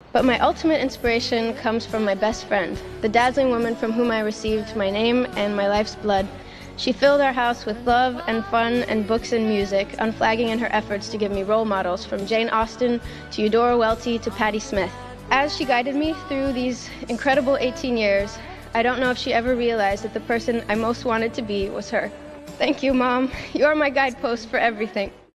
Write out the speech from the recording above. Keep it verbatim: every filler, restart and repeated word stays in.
But my ultimate inspiration comes from my best friend, the dazzling woman from whom I received my name and my life's blood. She filled our house with love and fun and books and music, unflagging in her efforts to give me role models from Jane Austen to Eudora Welty to Patti Smith. As she guided me through these incredible eighteen years, I don't know if she ever realized that the person I most wanted to be was her. Thank you, Mom. You are my guidepost for everything.